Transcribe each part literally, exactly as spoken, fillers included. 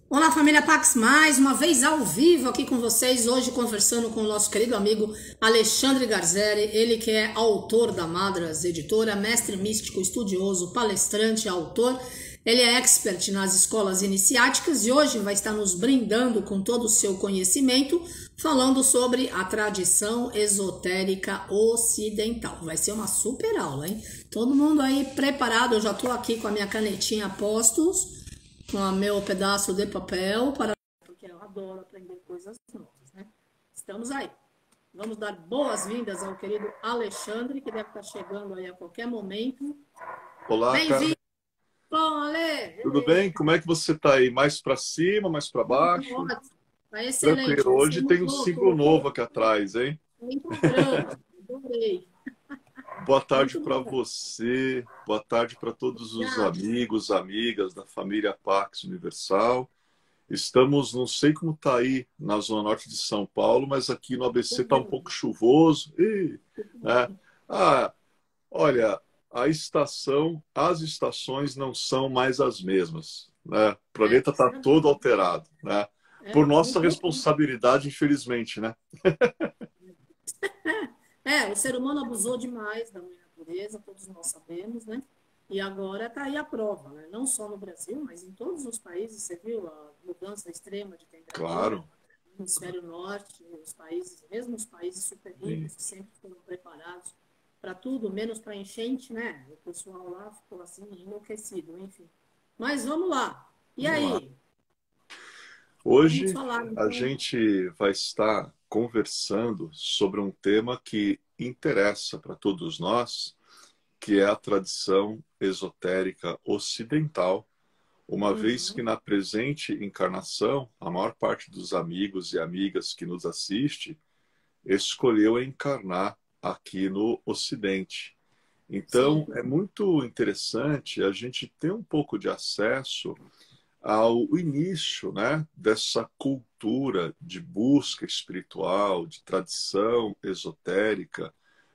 Olá, família Pax, mais uma vez ao vivo aqui com vocês, hoje conversando com o nosso querido amigo Alexandre Garzeri, ele que é autor da Madras Editora, mestre místico, estudioso, palestrante, autor. Ele é expert nas escolas iniciáticas e hoje vai estar nos brindando com todo o seu conhecimento, falando sobre a tradição esotérica ocidental. Vai ser uma super aula, hein? Todo mundo aí preparado, eu já estou aqui com a minha canetinha a postos, com o meu pedaço de papel, para porque eu adoro aprender coisas novas, né? Estamos aí. Vamos dar boas-vindas ao querido Alexandre, que deve estar chegando aí a qualquer momento. Olá, Bem-vindo! cara. Bom, Ale, Tudo beleza. bem? Como é que você está aí? Mais para cima, mais para baixo? Ótimo. Tá excelente. Tranquilo. Você Hoje tem um mudou, símbolo colocou, novo aqui atrás, hein? encontramos. Adorei. Boa tarde Muito para bom. você. Boa tarde para todos os Obrigada. amigos, amigas da família Pax Universal. Estamos, não sei como está aí na Zona Norte de São Paulo, mas aqui no A B C está um pouco chuvoso. Ih, né? Ah, olha, a estação, as estações não são mais as mesmas, né? O É, planeta está todo alterado, né? é, Por um nossa pouco. responsabilidade, infelizmente, né? É, o ser humano abusou demais da mãe natureza, todos nós sabemos, né? E agora está aí a prova, né? Não só no Brasil, mas em todos os países. Você viu a mudança extrema de temperatura Claro. no hemisfério norte, os países, mesmo os países super Sim. ricos, que sempre foram preparados para tudo, menos para enchente, né? O pessoal lá ficou assim enlouquecido, enfim. Mas vamos lá. E Vamos lá. aí? Vamos Hoje falar a então. gente vai estar conversando sobre um tema que interessa para todos nós, que é a tradição esotérica ocidental. Uma vez que Uhum, na presente encarnação, a maior parte dos amigos e amigas que nos assiste escolheu encarnar aqui no Ocidente. Então, sim, é muito interessante a gente ter um pouco de acesso ao início, né, dessa cultura de busca espiritual, de tradição esotérica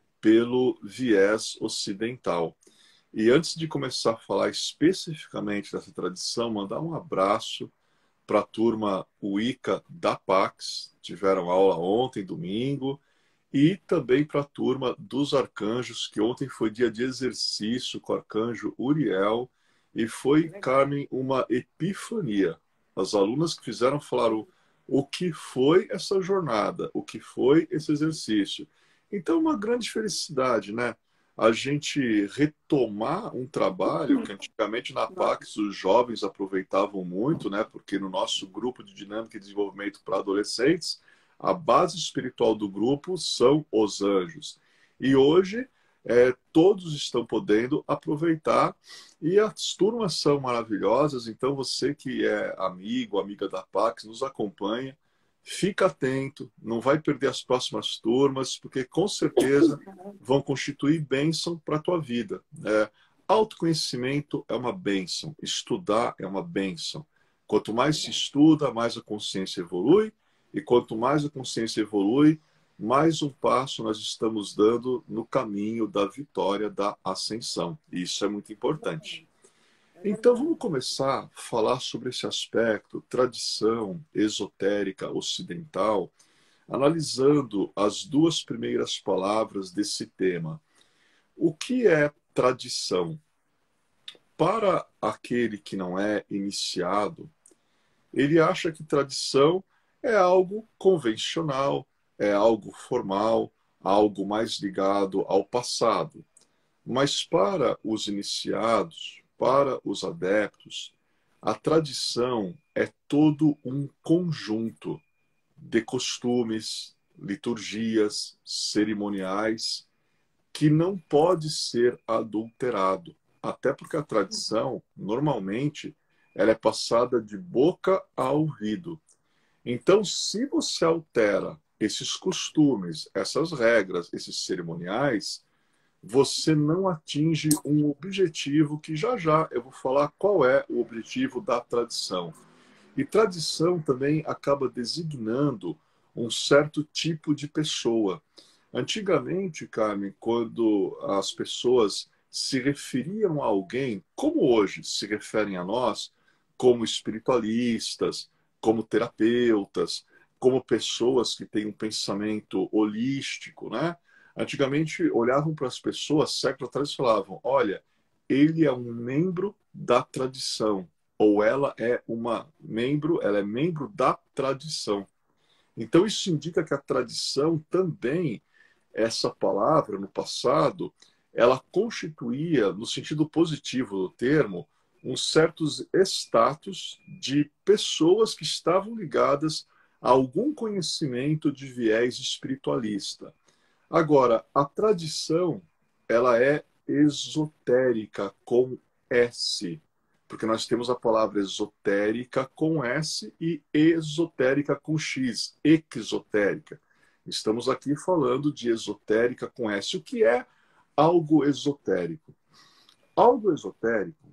pelo viés ocidental. E antes de começar a falar especificamente dessa tradição, mandar um abraço para a turma Wicca da Pax, tiveram aula ontem, domingo, e também para a turma dos arcanjos, que ontem foi dia de exercício com o arcanjo Uriel, e que foi, legal. Carmen, uma epifania. As alunas que fizeram falaram o que foi essa jornada, o que foi esse exercício. Então, uma grande felicidade, né? A gente retomar um trabalho que antigamente na Pax os jovens aproveitavam muito, né? Porque no nosso grupo de dinâmica e desenvolvimento para adolescentes, a base espiritual do grupo são os anjos. E hoje é, todos estão podendo aproveitar e as turmas são maravilhosas. Então você que é amigo, amiga da Pax, nos acompanha, fica atento, não vai perder as próximas turmas, porque com certeza vão constituir bênção para a tua vida. É, autoconhecimento é uma bênção, estudar é uma bênção. Quanto mais se estuda, mais a consciência evolui, e quanto mais a consciência evolui, mais um passo nós estamos dando no caminho da vitória, da ascensão. E isso é muito importante. É Então verdade. vamos começar a falar sobre esse aspecto, tradição esotérica ocidental, analisando as duas primeiras palavras desse tema. O que é tradição? Para aquele que não é iniciado, ele acha que tradição é algo convencional, é algo formal, algo mais ligado ao passado. Mas para os iniciados, para os adeptos, a tradição é todo um conjunto de costumes, liturgias, cerimoniais que não pode ser adulterado. Até porque a tradição, normalmente, ela é passada de boca a ouvido. Então, se você altera esses costumes, essas regras, esses cerimoniais, você não atinge um objetivo que já já eu vou falar qual é o objetivo da tradição. E tradição também acaba designando um certo tipo de pessoa. Antigamente, Carmen, quando as pessoas se referiam a alguém, como hoje se referem a nós, como espiritualistas, como terapeutas, como pessoas que têm um pensamento holístico, né? Antigamente olhavam para as pessoas, séculos atrás, e falavam: olha, ele é um membro da tradição, ou ela é uma membro, ela é membro da tradição. Então isso indica que a tradição também, essa palavra no passado, ela constituía, no sentido positivo do termo, uns certos status de pessoas que estavam ligadas a algum conhecimento de viés espiritualista. Agora, a tradição, ela é esotérica com S, porque nós temos a palavra esotérica com S e esotérica com X, exotérica. Estamos aqui falando de esotérica com S. O que é algo esotérico? Algo esotérico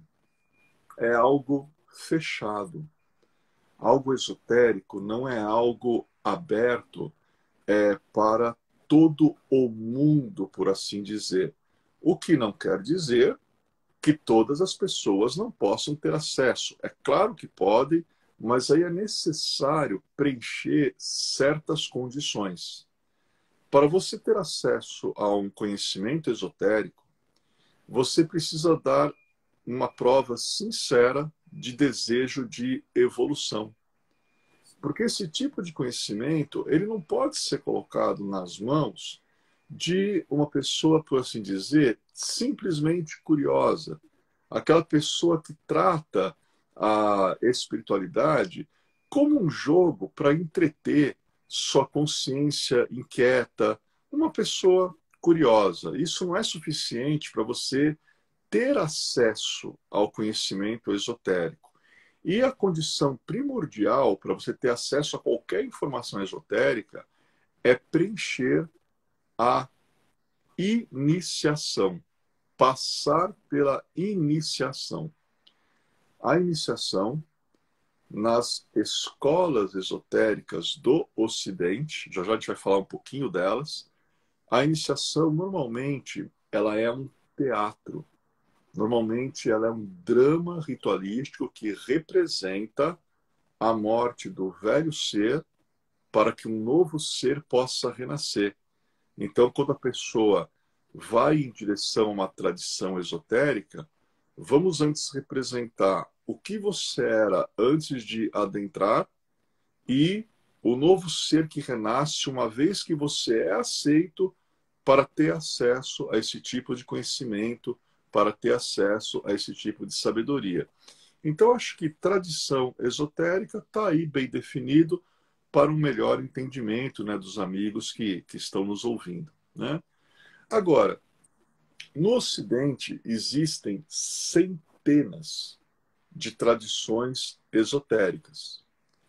é algo fechado. Algo esotérico não é algo aberto é, para todo o mundo, por assim dizer. O que não quer dizer que todas as pessoas não possam ter acesso. É claro que podem, mas aí é necessário preencher certas condições. Para você ter acesso a um conhecimento esotérico, você precisa dar uma prova sincera de desejo de evolução. Porque esse tipo de conhecimento, ele não pode ser colocado nas mãos de uma pessoa, por assim dizer, simplesmente curiosa. Aquela pessoa que trata a espiritualidade como um jogo para entreter sua consciência inquieta, uma pessoa curiosa. Isso não é suficiente para você ter acesso ao conhecimento esotérico. E a condição primordial para você ter acesso a qualquer informação esotérica é preencher a iniciação, passar pela iniciação. A iniciação nas escolas esotéricas do Ocidente, já já a gente vai falar um pouquinho delas, a iniciação normalmente ela é um teatro. Normalmente ela é um drama ritualístico que representa a morte do velho ser para que um novo ser possa renascer. Então, quando a pessoa vai em direção a uma tradição esotérica, vamos antes representar o que você era antes de adentrar e o novo ser que renasce uma vez que você é aceito para ter acesso a esse tipo de conhecimento, para ter acesso a esse tipo de sabedoria. Então, acho que tradição esotérica está aí bem definido para um melhor entendimento, né, dos amigos que, que estão nos ouvindo, né? Agora, no Ocidente existem centenas de tradições esotéricas,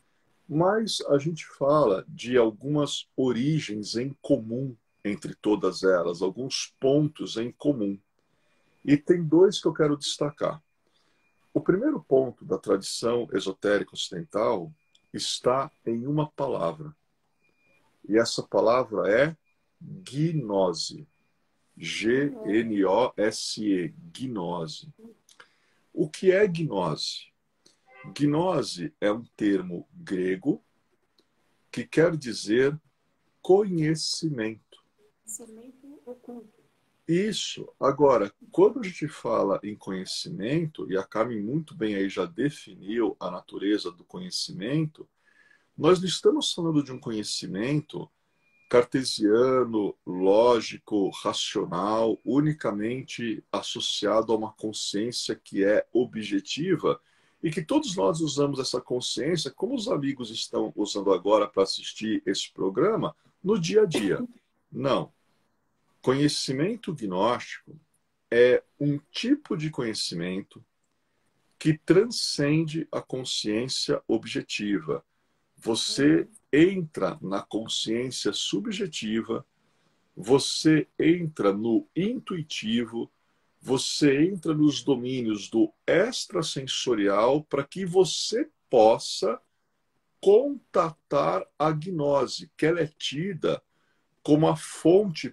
mas a gente fala de algumas origens em comum entre todas elas, alguns pontos em comum. E tem dois que eu quero destacar. O primeiro ponto da tradição esotérica ocidental está em uma palavra. E essa palavra é gnose. G N O S E, gnose. O que é gnose? Gnose é um termo grego que quer dizer conhecimento. Conhecimento oculto. Isso. Agora, quando a gente fala em conhecimento, e a Carmen muito bem aí já definiu a natureza do conhecimento, nós não estamos falando de um conhecimento cartesiano, lógico, racional, unicamente associado a uma consciência que é objetiva e que todos nós usamos essa consciência, como os amigos estão usando agora para assistir esse programa, no dia a dia. Não. Conhecimento gnóstico é um tipo de conhecimento que transcende a consciência objetiva. Você entra na consciência subjetiva, você entra no intuitivo, você entra nos domínios do extrasensorial para que você possa contatar a gnose, que ela é tida como a fonte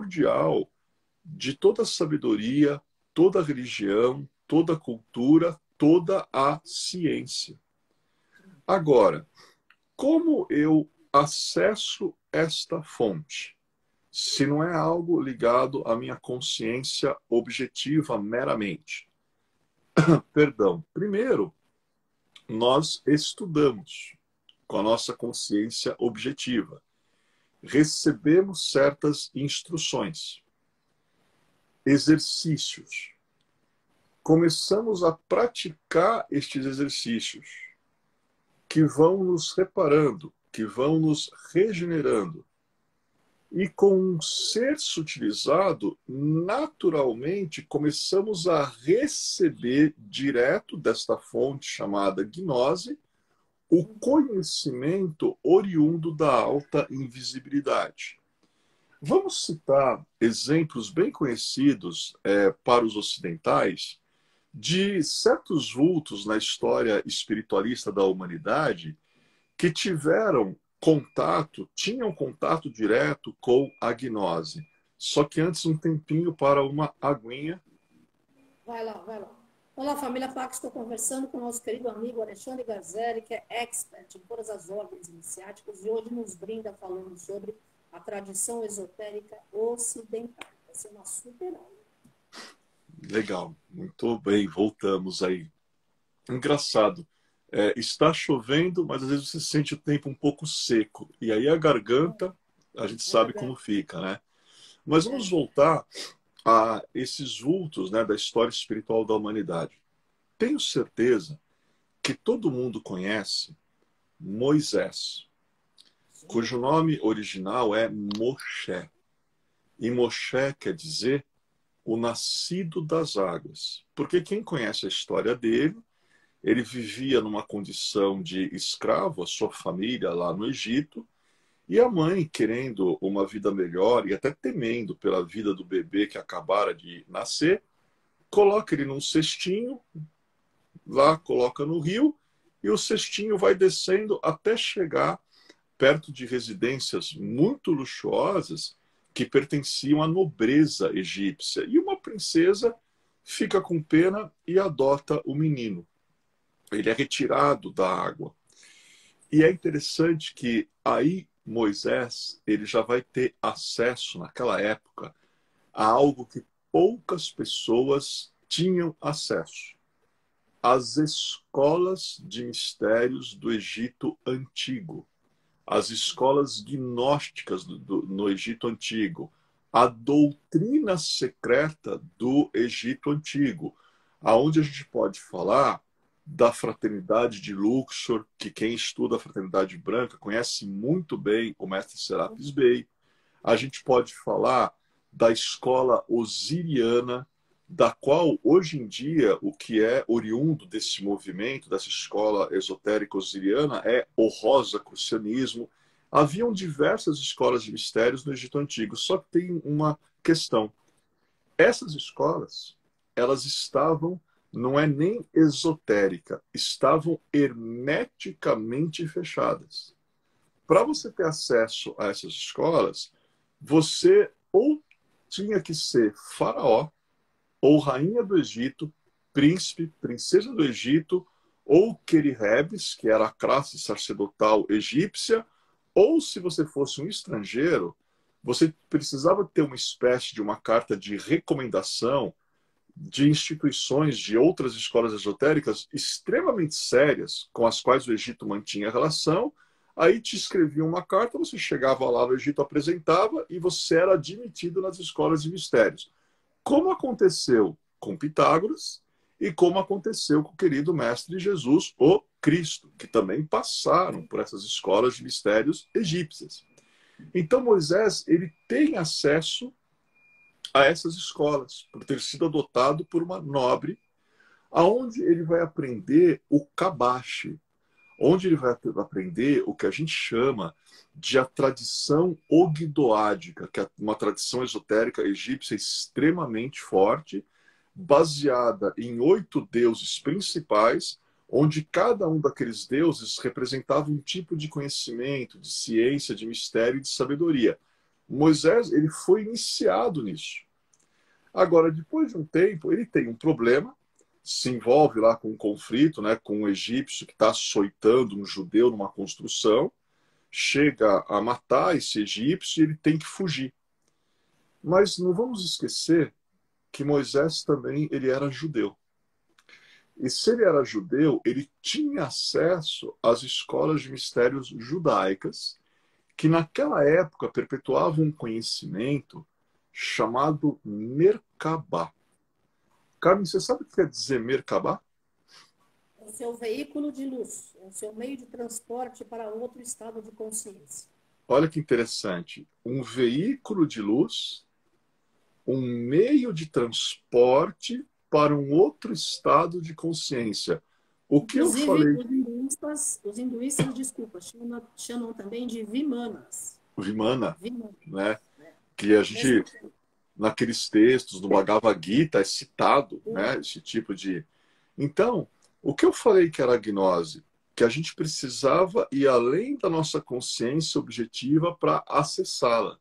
primordial de toda a sabedoria, toda a religião, toda a cultura, toda a ciência. Agora, como eu acesso esta fonte, se não é algo ligado à minha consciência objetiva meramente? Perdão. Primeiro, nós estudamos com a nossa consciência objetiva. Recebemos certas instruções, exercícios. Começamos a praticar estes exercícios que vão nos reparando, que vão nos regenerando. E com um ser sutilizado, naturalmente começamos a receber direto desta fonte chamada gnose o conhecimento oriundo da alta invisibilidade. Vamos citar exemplos bem conhecidos é, para os ocidentais de certos vultos na história espiritualista da humanidade que tiveram contato, tinham contato direto com a gnose. Só que antes um tempinho para uma aguinha. Vai lá, vai lá. Olá, família Pax, estou conversando com o nosso querido amigo Alexandre Garzeri, que é expert em todas as ordens iniciáticas, e hoje nos brinda falando sobre a tradição esotérica ocidental. Vai ser uma super aula. Legal, muito bem, voltamos aí. Engraçado, é, está chovendo, mas às vezes você sente o tempo um pouco seco, e aí a garganta, a gente sabe como fica, né? Mas vamos voltar a esses vultos, né, da história espiritual da humanidade. Tenho certeza que todo mundo conhece Moisés, cujo nome original é Moshe. E Moshe quer dizer o nascido das águas. Porque quem conhece a história dele, ele vivia numa condição de escravo, a sua família lá no Egito, e a mãe, querendo uma vida melhor e até temendo pela vida do bebê que acabara de nascer, coloca ele num cestinho, lá coloca no rio, e o cestinho vai descendo até chegar perto de residências muito luxuosas que pertenciam à nobreza egípcia. E uma princesa fica com pena e adota o menino. Ele é retirado da água. E é interessante que aí Moisés, ele já vai ter acesso, naquela época, a algo que poucas pessoas tinham acesso. As escolas de mistérios do Egito Antigo. As escolas gnósticas do, do, no Egito Antigo. A doutrina secreta do Egito Antigo. Aonde a gente pode falar da fraternidade de Luxor, que quem estuda a fraternidade branca conhece muito bem o mestre Serapis Bey. A gente pode falar da escola osiriana, da qual hoje em dia o que é oriundo desse movimento, dessa escola esotérica osiriana, é o rosacrucianismo. Haviam diversas escolas de mistérios no Egito Antigo, só que tem uma questão. Essas escolas, elas estavam não é nem esotérica, estavam hermeticamente fechadas. Para você ter acesso a essas escolas, você ou tinha que ser faraó, ou rainha do Egito, príncipe, princesa do Egito, ou querirebes, que era a classe sacerdotal egípcia, ou se você fosse um estrangeiro, você precisava ter uma espécie de uma carta de recomendação de instituições de outras escolas esotéricas extremamente sérias, com as quais o Egito mantinha relação. Aí te escreviam uma carta, você chegava lá no Egito, apresentava, e você era admitido nas escolas de mistérios. Como aconteceu com Pitágoras e como aconteceu com o querido mestre Jesus, o Cristo, que também passaram por essas escolas de mistérios egípcias. Então Moisés, ele tem acesso a essas escolas, por ter sido adotado por uma nobre, aonde ele vai aprender o Kabashi, onde ele vai aprender o que a gente chama de a tradição ogdoádica, que é uma tradição esotérica egípcia extremamente forte, baseada em oito deuses principais, onde cada um daqueles deuses representava um tipo de conhecimento, de ciência, de mistério e de sabedoria. Moisés, ele foi iniciado nisso. Agora, depois de um tempo, ele tem um problema, se envolve lá com um conflito, né, com um egípcio que está açoitando um judeu numa construção, chega a matar esse egípcio e ele tem que fugir. Mas não vamos esquecer que Moisés também ele era judeu. E se ele era judeu, ele tinha acesso às escolas de mistérios judaicas, que naquela época perpetuavam um conhecimento chamado Merkabah. Carmen, você sabe o que quer dizer Merkabah? É o seu veículo de luz, é o seu meio de transporte para outro estado de consciência. Olha que interessante. Um veículo de luz, um meio de transporte para um outro estado de consciência. O que Inclusive, eu falei... os hinduístas, os hinduístas, desculpa, chamam, chamam também de Vimanas. Vimana, Vimana. né? Que a gente, naqueles textos do Bhagavad Gita, é citado, né? Esse tipo de... Então, o que eu falei que era a gnose? Que a gente precisava ir além da nossa consciência objetiva para acessá-la.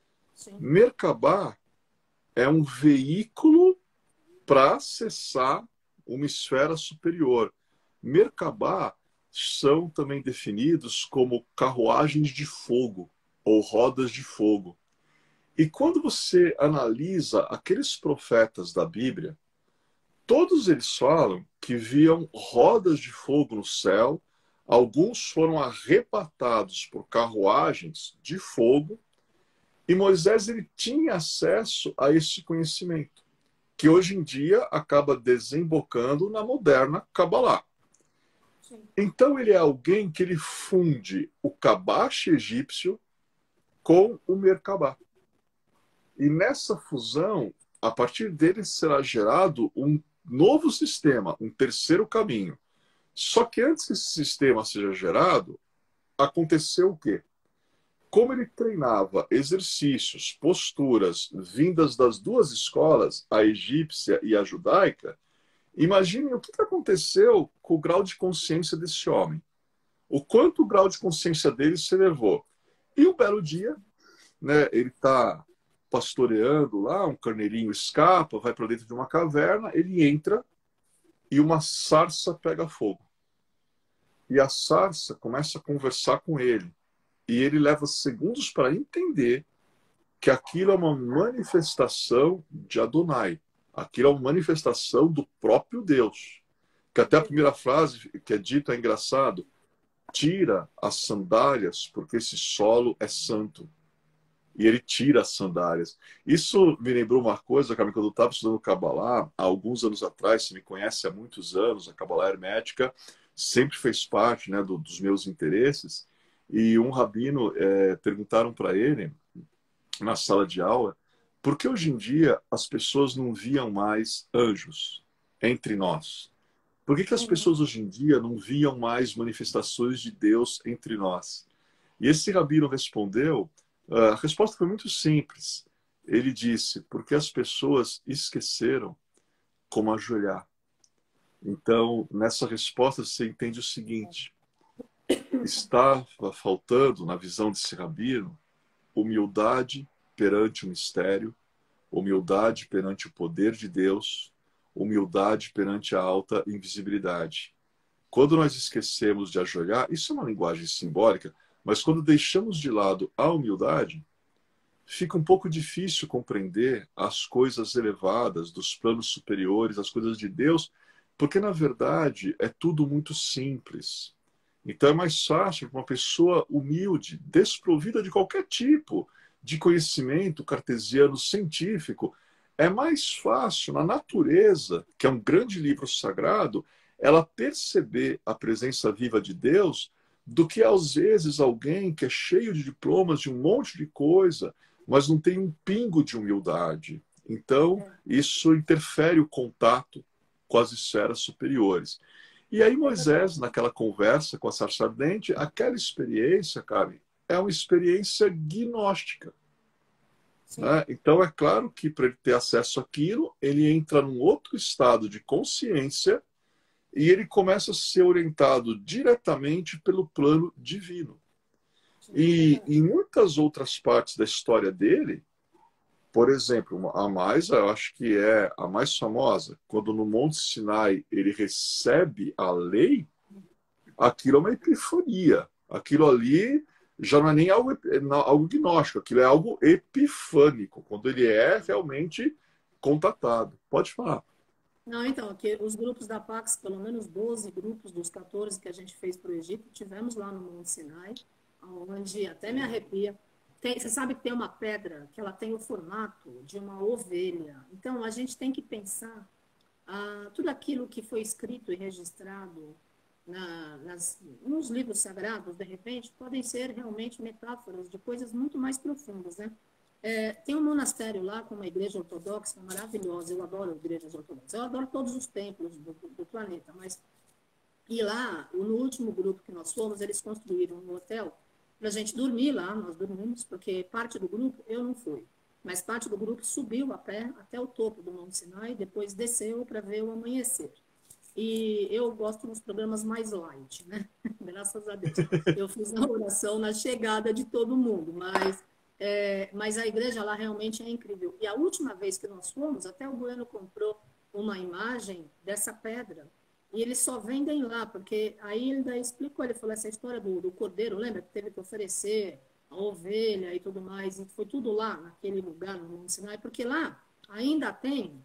Merkabah é um veículo para acessar uma esfera superior. Merkabah são também definidos como carruagens de fogo ou rodas de fogo. E quando você analisa aqueles profetas da Bíblia, todos eles falam que viam rodas de fogo no céu, alguns foram arrebatados por carruagens de fogo, e Moisés ele tinha acesso a esse conhecimento, que hoje em dia acaba desembocando na moderna Kabbalah. Então ele é alguém que ele funde o Kabash egípcio com o Merkabah. E nessa fusão, a partir dele será gerado um novo sistema, um terceiro caminho. Só que antes que esse sistema seja gerado, aconteceu o quê? Como ele treinava exercícios, posturas vindas das duas escolas, a egípcia e a judaica, imaginem o que aconteceu com o grau de consciência desse homem. O quanto o grau de consciência dele se elevou. E um belo dia, né, ele está pastoreando lá, um carneirinho escapa, vai para dentro de uma caverna, ele entra e uma sarça pega fogo. E a sarça começa a conversar com ele. E ele leva segundos para entender que aquilo é uma manifestação de Adonai. Aquilo é uma manifestação do próprio Deus. Que até a primeira frase que é dita é engraçado. Tira as sandálias, porque esse solo é santo. E ele tira as sandálias. Isso me lembrou uma coisa, Carmen, quando eu estava estudando Kabbalah, há alguns anos atrás, você me conhece há muitos anos, a Kabbalah hermética sempre fez parte, né, do, dos meus interesses. E um rabino, é, perguntaram para ele, na sala de aula, por que hoje em dia as pessoas não viam mais anjos entre nós? Por que, que as pessoas hoje em dia não viam mais manifestações de Deus entre nós? E esse rabino respondeu, a resposta foi muito simples. Ele disse, porque as pessoas esqueceram como ajoelhar. Então, nessa resposta você entende o seguinte, estava faltando, na visão desse rabino, humildade perante o mistério, humildade perante o poder de Deus, humildade perante a alta invisibilidade. Quando nós esquecemos de ajoelhar, isso é uma linguagem simbólica, mas quando deixamos de lado a humildade, fica um pouco difícil compreender as coisas elevadas dos planos superiores, as coisas de Deus, porque na verdade é tudo muito simples. Então é mais fácil para uma pessoa humilde, desprovida de qualquer tipo de conhecimento cartesiano científico, é mais fácil na natureza, que é um grande livro sagrado, ela perceber a presença viva de Deus do que às vezes alguém que é cheio de diplomas de um monte de coisa, mas não tem um pingo de humildade. Então isso interfere o contato com as esferas superiores. E aí Moisés, naquela conversa com a sarça ardente, aquela experiência, Carmen, é uma experiência gnóstica. Né? Então é claro que para ele ter acesso àquilo, ele entra num outro estado de consciência e ele começa a ser orientado diretamente pelo plano divino. E em muitas outras partes da história dele, Por exemplo, a mais, eu acho que é a mais famosa, quando no Monte Sinai ele recebe a lei, aquilo é uma epifania. Aquilo ali já não é nem algo, algo gnóstico, aquilo é algo epifânico, quando ele é realmente contatado. Pode falar. Não, então, aqui, os grupos da Pax, pelo menos doze grupos dos quatorze que a gente fez para o Egito, tivemos lá no Monte Sinai, onde até me arrepia. Tem, você sabe que tem uma pedra que ela tem o formato de uma ovelha. Então, a gente tem que pensar ah, tudo aquilo que foi escrito e registrado na, nas, nos livros sagrados, de repente, podem ser realmente metáforas de coisas muito mais profundas, né? É, tem um monastério lá com uma igreja ortodoxa maravilhosa. Eu adoro igrejas ortodoxas. Eu adoro todos os templos do, do planeta, mas e lá, no último grupo que nós fomos, eles construíram um hotel para a gente dormir lá. Nós dormimos, porque parte do grupo, eu não fui, mas parte do grupo subiu a pé até o topo do Monte Sinai e depois desceu para ver o amanhecer. E eu gosto dos programas mais light, né? Graças a Deus. Eu fiz a oração na chegada de todo mundo, mas, é, mas a igreja lá realmente é incrível. E a última vez que nós fomos, até o Bueno comprou uma imagem dessa pedra. E eles só vendem lá, porque aí ele daí explicou, ele falou essa história do, do cordeiro, lembra que teve que oferecer a ovelha e tudo mais, e foi tudo lá, naquele lugar, no Monte Sinai, porque lá ainda tem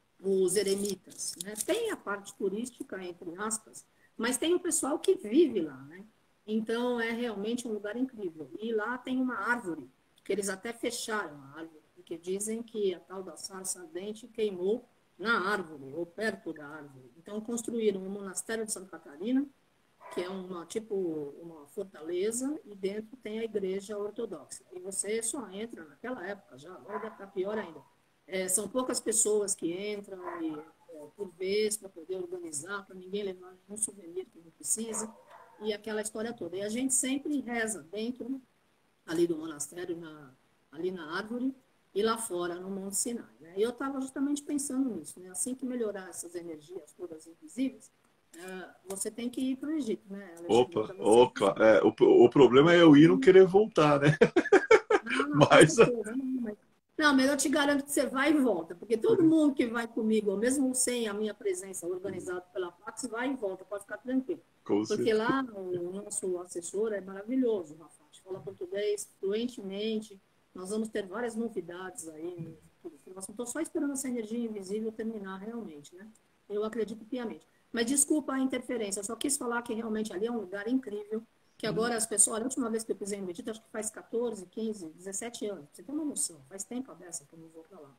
os eremitas, né? Tem a parte turística, entre aspas, mas tem o pessoal que vive lá, né? Então, é realmente um lugar incrível. E lá tem uma árvore, que eles até fecharam a árvore, porque dizem que a tal da sarça ardente queimou na árvore, ou perto da árvore. Então, construíram um monastério de Santa Catarina, que é uma, tipo, uma fortaleza, e dentro tem a igreja ortodoxa. E você só entra naquela época, já agora está pior ainda. É, são poucas pessoas que entram e, é, por vez para poder organizar, para ninguém levar nenhum souvenir que não precisa, e aquela história toda. E a gente sempre reza dentro ali do monastério, na, ali na árvore, e lá fora, no Monte Sinai. Né? E eu estava justamente pensando nisso. Né? Assim que melhorar essas energias todas invisíveis, é, você tem que ir para o Egito, né, Alexandre? Opa, opa. É, o, o problema é eu ir e não querer voltar, né? Não, não, com Mas certeza. Não, mas, não, mas eu te garanto que você vai e volta, porque todo mundo que vai comigo, mesmo sem a minha presença organizada pela Pax, vai e volta, pode ficar tranquilo. com Porque certeza. lá o nosso assessor é maravilhoso, Rafat, fala português fluentemente, nós vamos ter várias novidades aí. Estou só esperando essa energia invisível terminar realmente, né? Eu acredito piamente. Mas desculpa a interferência, eu só quis falar que realmente ali é um lugar incrível, que agora as pessoas, olha, a última vez que eu pisei no Egito, acho que faz quatorze, quinze, dezessete anos, você tem uma noção, faz tempo dessa que eu não vou para lá.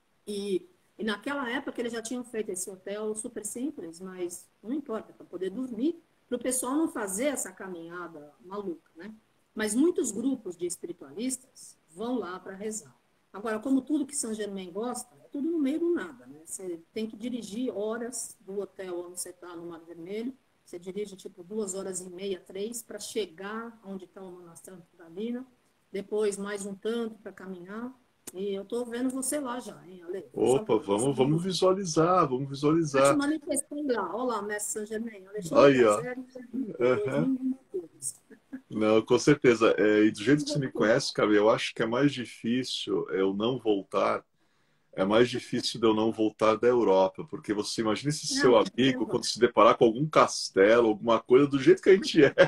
E, e naquela época eles já tinham feito esse hotel super simples, mas não importa, para poder dormir, para o pessoal não fazer essa caminhada maluca, né? Mas muitos grupos de espiritualistas vão lá para rezar. Agora, como tudo que Saint Germain gosta, é tudo no meio do nada, né? Você tem que dirigir horas do hotel onde você está no Mar Vermelho. Você dirige tipo duas horas e meia, três, para chegar onde está o monastério da Lina. Depois mais um tanto para caminhar. E eu estou vendo você lá já, hein, Ale? Opa, vamos, vamos visualizar, vamos Já te visualizar. manifestei lá. Olha lá, mestre Saint Germain. Alexandre Aí, ó. Gazzelli, Aham. dois mil e dois. Não, com certeza. É, e do jeito que você me conhece, cara, eu acho que é mais difícil eu não voltar. É mais difícil de eu não voltar da Europa, porque você imagina esse seu Não, amigo quando se deparar com algum castelo, alguma coisa do jeito que a gente é.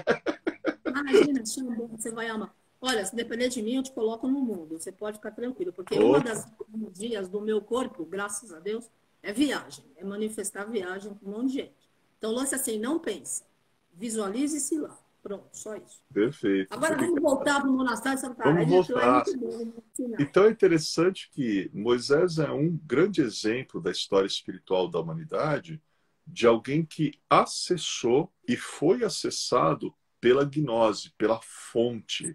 imagina, Xandão, você vai amar. Olha, se depender de mim, eu te coloco no mundo. Você pode ficar tranquilo, porque uma Opa, das dias do meu corpo, graças a Deus, é viagem, é manifestar viagem com um monte de gente. Então, lance assim, não pense. Visualize-se lá. Pronto, só isso. perfeito. Agora vamos voltar para o monastério de Santa Vamos Catarina, que lá é voltar. muito bom no Sinai. Então é interessante que Moisés é um grande exemplo da história espiritual da humanidade, de alguém que acessou e foi acessado pela gnose, pela fonte.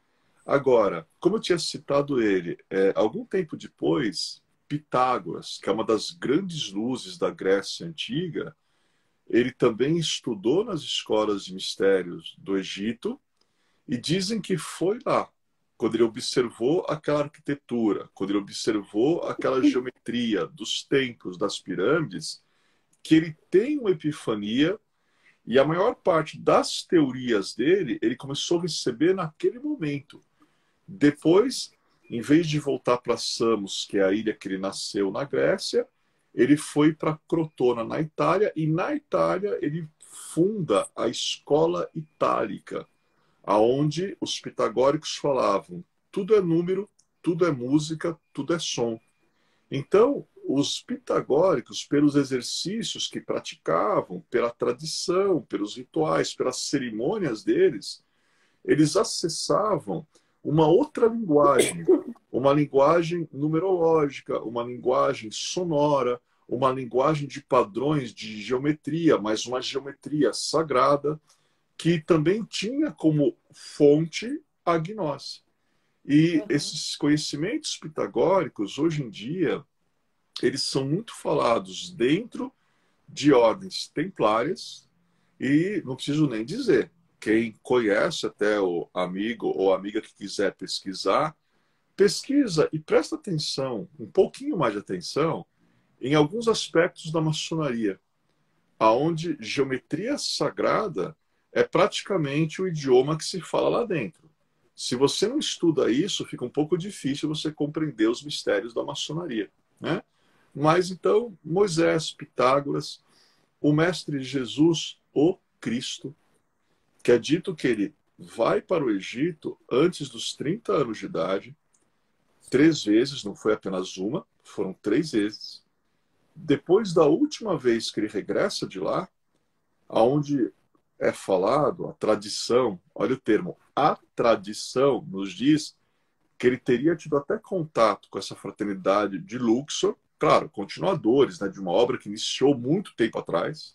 Agora, como eu tinha citado ele, é, algum tempo depois, Pitágoras, que é uma das grandes luzes da Grécia Antiga, ele também estudou nas escolas de mistérios do Egito e dizem que foi lá, quando ele observou aquela arquitetura, quando ele observou aquela geometria dos templos, das pirâmides, que ele tem uma epifania e a maior parte das teorias dele ele começou a receber naquele momento. Depois em vez de voltar para Samos, que é a ilha que ele nasceu na Grécia, ele foi para Crotona, na Itália, e na Itália ele funda a Escola Itálica, aonde os pitagóricos falavam: tudo é número, tudo é música, tudo é som. Então, os pitagóricos, pelos exercícios que praticavam, pela tradição, pelos rituais, pelas cerimônias deles, eles acessavam uma outra linguagem, uma linguagem numerológica, uma linguagem sonora, uma linguagem de padrões de geometria, mas uma geometria sagrada, que também tinha como fonte a gnose. E uhum. esses conhecimentos pitagóricos, hoje em dia, eles são muito falados dentro de ordens templárias, e não preciso nem dizer, quem conhece, até o amigo ou amiga que quiser pesquisar, pesquisa e presta atenção, um pouquinho mais de atenção, em alguns aspectos da maçonaria, aonde geometria sagrada é praticamente o idioma que se fala lá dentro. Se você não estuda isso, fica um pouco difícil você compreender os mistérios da maçonaria, né? Mas então, Moisés, Pitágoras, o mestre Jesus, o Cristo, que é dito que ele vai para o Egito antes dos trinta anos de idade, três vezes, não foi apenas uma, foram três vezes. Depois da última vez que ele regressa de lá, aonde é falado, a tradição, olha o termo, a tradição nos diz que ele teria tido até contato com essa fraternidade de Luxor, claro, continuadores, né, de uma obra que iniciou muito tempo atrás.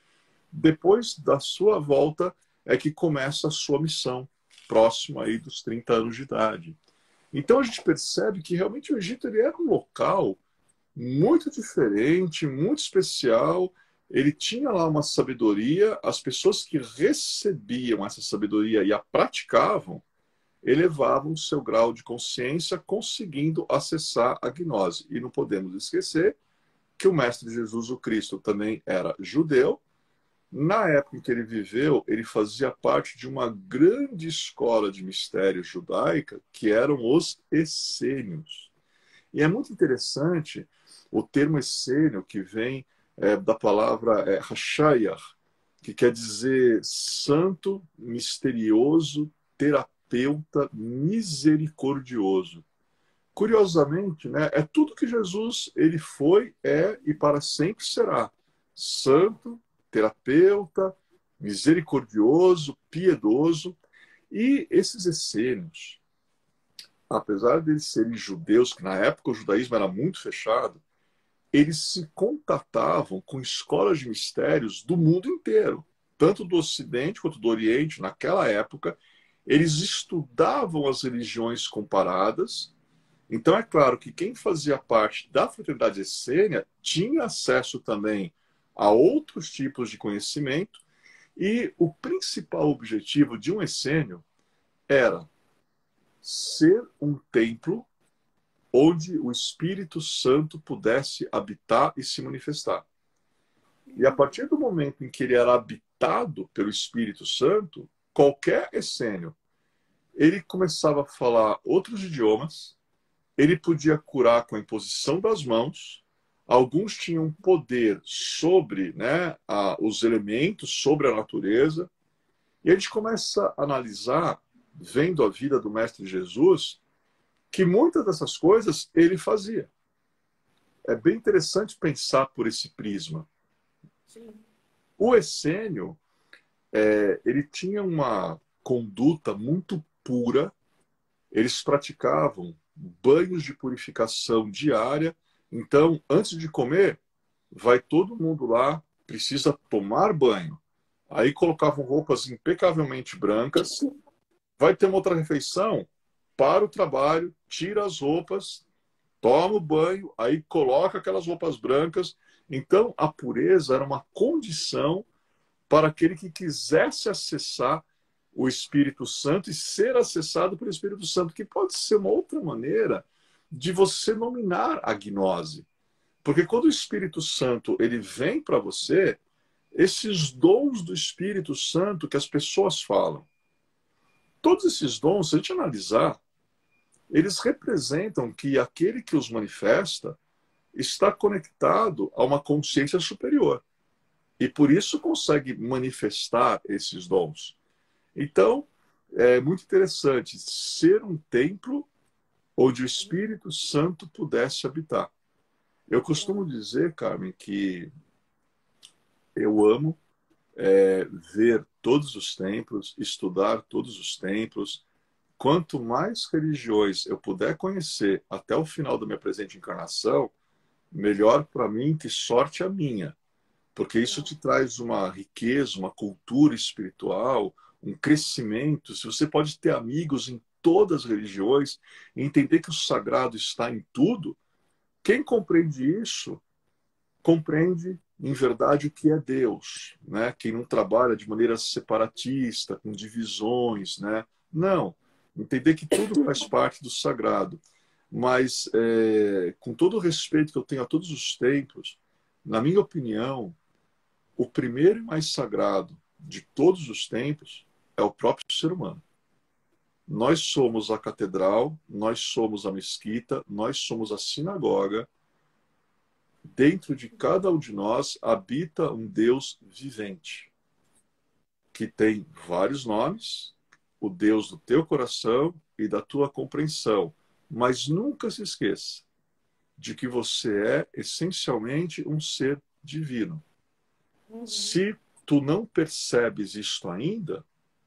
Depois da sua volta é que começa a sua missão, próximo aí dos trinta anos de idade. Então a gente percebe que realmente o Egito ele era um local muito diferente, muito especial. Ele tinha lá uma sabedoria, as pessoas que recebiam essa sabedoria e a praticavam, elevavam o seu grau de consciência, conseguindo acessar a gnose. E não podemos esquecer que o Mestre Jesus, o Cristo, também era judeu. Na época em que ele viveu, ele fazia parte de uma grande escola de mistério judaica, que eram os essênios. E é muito interessante o termo essênio, que vem é, da palavra é, Hashayar, que quer dizer santo, misterioso, terapeuta, misericordioso. Curiosamente, né, é tudo que Jesus ele foi, é e para sempre será. Santo, terapeuta, misericordioso, piedoso. E esses essênios, apesar de eles serem judeus, que na época o judaísmo era muito fechado, eles se contatavam com escolas de mistérios do mundo inteiro, tanto do Ocidente quanto do Oriente. Naquela época, eles estudavam as religiões comparadas. Então, é claro que quem fazia parte da fraternidade essênia tinha acesso também a outros tipos de conhecimento, e o principal objetivo de um essênio era ser um templo onde o Espírito Santo pudesse habitar e se manifestar. E a partir do momento em que ele era habitado pelo Espírito Santo, qualquer essênio, ele começava a falar outros idiomas, ele podia curar com a imposição das mãos, alguns tinham poder sobre, né, a, os elementos, sobre a natureza. E a gente começa a analisar, vendo a vida do Mestre Jesus, que muitas dessas coisas ele fazia. É bem interessante pensar por esse prisma. Sim. O essênio, é, ele tinha uma conduta muito pura, eles praticavam banhos de purificação diária. Então, antes de comer, vai todo mundo lá, precisa tomar banho. Aí colocavam roupas impecavelmente brancas. Vai ter uma outra refeição, para o trabalho, tira as roupas, toma o banho, aí coloca aquelas roupas brancas. Então, a pureza era uma condição para aquele que quisesse acessar o Espírito Santo e ser acessado pelo Espírito Santo, que pode ser uma outra maneira de você nominar a gnose. Porque quando o Espírito Santo ele vem para você, esses dons do Espírito Santo que as pessoas falam, todos esses dons, se a gente analisar, eles representam que aquele que os manifesta está conectado a uma consciência superior. E por isso consegue manifestar esses dons. Então, é muito interessante ser um templo onde o Espírito Santo pudesse habitar. Eu costumo dizer, Carmen, que eu amo é, ver todos os templos, estudar todos os templos. Quanto mais religiões eu puder conhecer até o final da minha presente encarnação, melhor para mim, que sorte a minha. Porque isso te traz uma riqueza, uma cultura espiritual, um crescimento. Se você pode ter amigos em todas as religiões e entender que o sagrado está em tudo, quem compreende isso, compreende, em verdade, o que é Deus. Né? Quem não trabalha de maneira separatista, com divisões. Né? Não. Entender que tudo faz parte do sagrado. Mas, é, com todo o respeito que eu tenho a todos os templos, na minha opinião, o primeiro e mais sagrado de todos os templos é o próprio ser humano. Nós somos a catedral, nós somos a mesquita, nós somos a sinagoga. Dentro de cada um de nós habita um Deus vivente, que tem vários nomes, o Deus do teu coração e da tua compreensão. Mas nunca se esqueça de que você é essencialmente um ser divino. Uhum. Se tu não percebes isto ainda,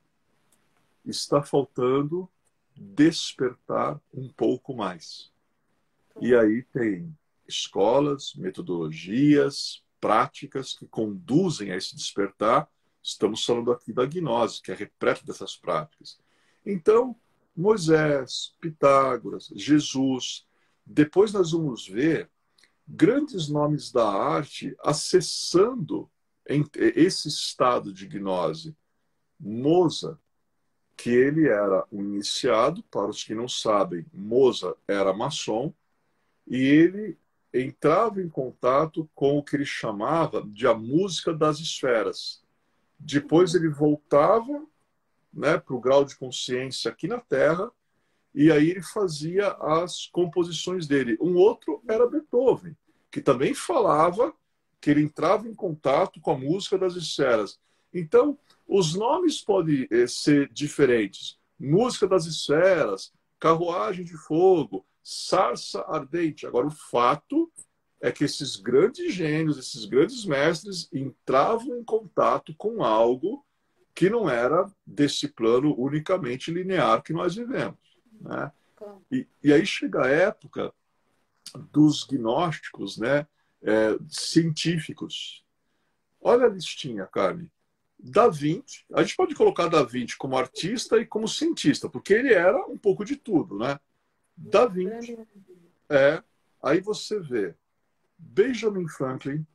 está faltando despertar um pouco mais. Uhum. E aí tem escolas, metodologias, práticas que conduzem a esse despertar. Estamos falando aqui da gnose, que é repleta dessas práticas. Então, Moisés, Pitágoras, Jesus. Depois nós vamos ver grandes nomes da arte acessando esse estado de gnose. Mozart, que ele era um iniciado, para os que não sabem, Mozart era maçom, e ele entrava em contato com o que ele chamava de a música das esferas. Depois ele voltava, né, para o grau de consciência aqui na Terra, e aí ele fazia as composições dele. Um outro era Beethoven, que também falava que ele entrava em contato com a música das esferas. Então, os nomes podem ser diferentes. Música das esferas, carruagem de fogo, sarça ardente. Agora, o fato é que esses grandes gênios, esses grandes mestres entravam em contato com algo que não era desse plano unicamente linear que nós vivemos. Né? E, e aí chega a época dos gnósticos, né, é, científicos. Olha a listinha, Carmen. Da Vinci, a gente pode colocar Da Vinci como artista e como cientista, porque ele era um pouco de tudo, né? Da Vinci, é, aí você vê Benjamin Franklin,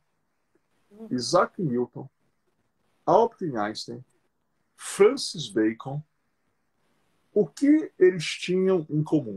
Isaac Newton, Albert Einstein, Francis Bacon. O que eles tinham em comum?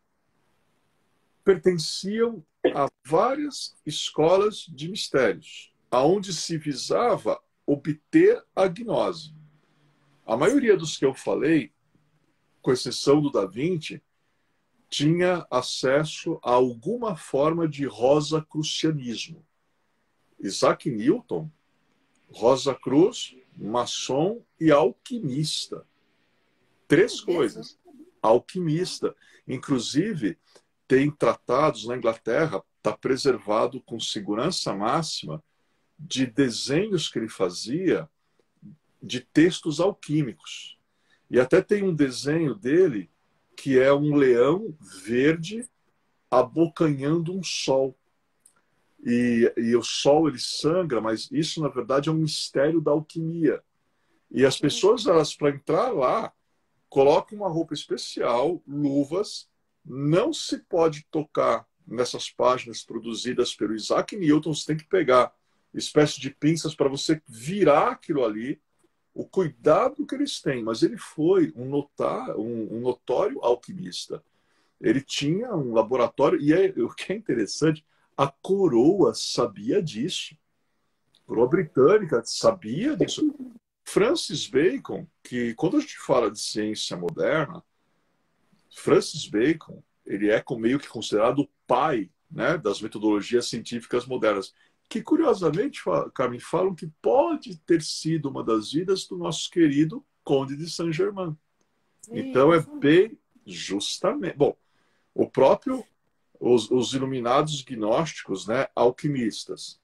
Pertenciam a várias escolas de mistérios, aonde se visava obter a gnose. A maioria dos que eu falei, com exceção do Da Vinci, tinha acesso a alguma forma de rosacrucianismo. Isaac Newton, Rosa Cruz, maçom e alquimista. Três coisas. Alquimista. Inclusive, tem tratados na Inglaterra, está preservado com segurança máxima, de desenhos que ele fazia de textos alquímicos. E até tem um desenho dele que é um leão verde abocanhando um sol. E, e o sol ele sangra, mas isso na verdade é um mistério da alquimia. E as pessoas, elas para entrar lá, colocam uma roupa especial, luvas, não se pode tocar nessas páginas produzidas pelo Isaac Newton, você tem que pegar espécie de pinças para você virar aquilo ali, o cuidado que eles têm. Mas ele foi um, notar, um, um notório alquimista. Ele tinha um laboratório, e é, o que é interessante, a coroa sabia disso. A coroa britânica sabia disso. Francis Bacon, que quando a gente fala de ciência moderna, Francis Bacon ele é meio que considerado o pai, né, das metodologias científicas modernas, que curiosamente, Carmen, falam que pode ter sido uma das vidas do nosso querido Conde de Saint-Germain. Então é bem justamente... Bom, o próprio, os, os iluminados gnósticos, né, alquimistas,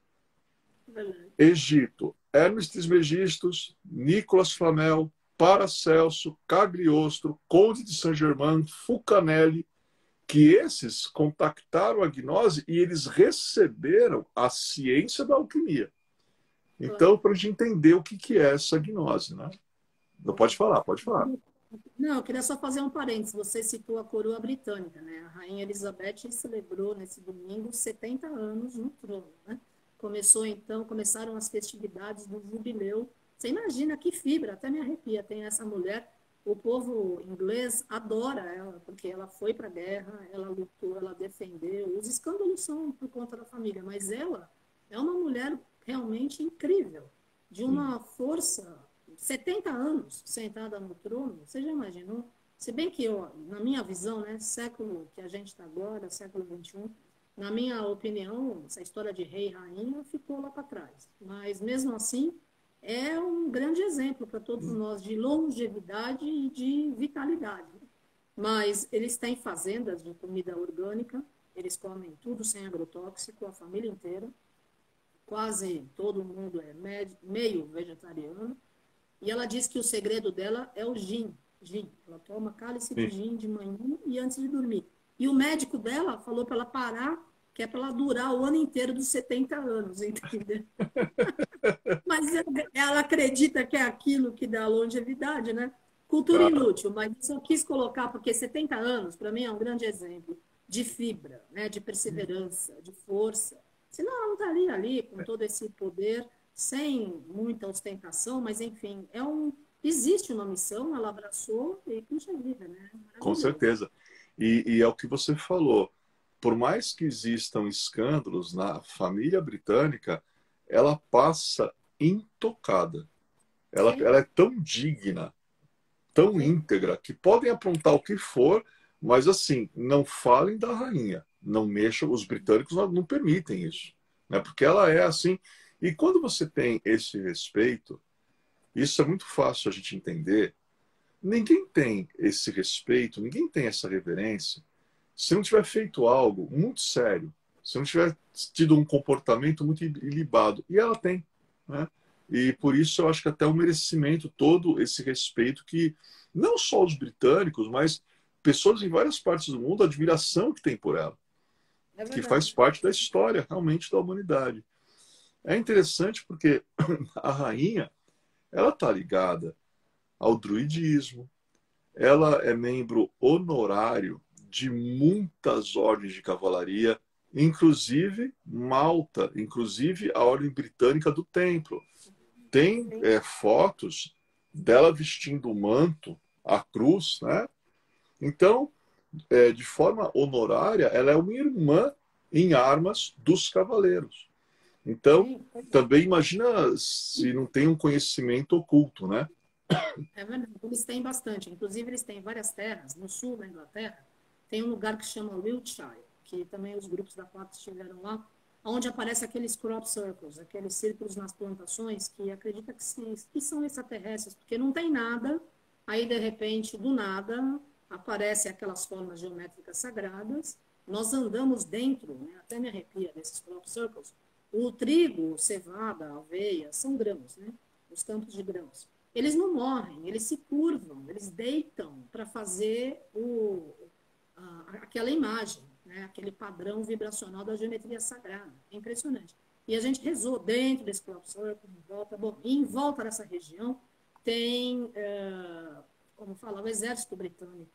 Egito, Hermes Trismegistus, Nicolas Flamel, Paracelso, Cagliostro, Conde de Saint-Germain, Fulcanelli, que esses contactaram a gnose e eles receberam a ciência da alquimia. Então, para a gente entender o que, que é essa gnose, né? Não pode falar, pode falar. Não, eu queria só fazer um parênteses. Você citou a coroa britânica, né? A Rainha Elizabeth celebrou nesse domingo setenta anos no trono, né? Começou então, começaram as festividades do jubileu. Você imagina que fibra, até me arrepia, tem essa mulher. O povo inglês adora ela, porque ela foi para a guerra, ela lutou, ela defendeu. Os escândalos são por conta da família, mas ela é uma mulher realmente incrível, de uma força, setenta anos sentada no trono, você já imaginou? Se bem que, eu, na minha visão, né, século que a gente está agora, século vinte e um, na minha opinião, essa história de rei e rainha ficou lá para trás. Mas, mesmo assim, é um grande exemplo para todos nós de longevidade e de vitalidade. Mas eles têm fazendas de comida orgânica, eles comem tudo sem agrotóxico, a família inteira. Quase todo mundo é meio vegetariano. E ela diz que o segredo dela é o gin. gin. Ela toma cálice de gin de manhã e antes de dormir. E o médico dela falou para ela parar, que é para ela durar o ano inteiro dos setenta anos, entendeu? Mas ela acredita que é aquilo que dá longevidade, né? Cultura inútil, mas eu só quis colocar, porque setenta anos, para mim, é um grande exemplo de fibra, né? De perseverança, de força. Senão ela não estaria ali com todo esse poder, sem muita ostentação, mas, enfim, é um, existe uma missão, ela abraçou e puxa vida, né? Com certeza. E, e é o que você falou. Por mais que existam escândalos na família britânica, ela passa intocada. Ela, ela é tão digna, tão Sim. íntegra, que podem aprontar o que for, mas assim, não falem da rainha. Não mexam, os britânicos não, não permitem isso. Né? Porque ela é assim. E quando você tem esse respeito, isso é muito fácil a gente entender. Ninguém tem esse respeito, ninguém tem essa reverência, se não tiver feito algo muito sério, se não tiver tido um comportamento muito ilibado. E ela tem. Né? E por isso eu acho que até o merecimento, todo esse respeito que não só os britânicos, mas pessoas em várias partes do mundo, a admiração que tem por ela. É que faz parte da história, realmente, da humanidade. É interessante porque a rainha, ela está ligada ao druidismo, ela é membro honorário de muitas ordens de cavalaria, inclusive Malta, inclusive a Ordem Britânica do Templo. Tem é, fotos dela vestindo o manto, a cruz, né? Então, é, de forma honorária, ela é uma irmã em armas dos cavaleiros. Então, também imagina se não tem um conhecimento oculto, né? É verdade, eles têm bastante. Inclusive, eles têm várias terras. No sul da Inglaterra, tem um lugar que chama Wiltshire, que também os grupos da Pax estiveram lá, onde aparecem aqueles crop circles, aqueles círculos nas plantações que acredita que, sim, que são extraterrestres, porque não tem nada, aí, de repente, do nada, aparecem aquelas formas geométricas sagradas, nós andamos dentro, né, até me arrepia desses crop circles. O trigo, cevada, aveia, são grãos, né? Os campos de grãos. Eles não morrem, eles se curvam, eles deitam para fazer o, a, aquela imagem, né? Aquele padrão vibracional da geometria sagrada. É impressionante. E a gente rezou dentro desse crop circle, em volta. Bom, e em volta dessa região tem, é, como fala, o exército britânico.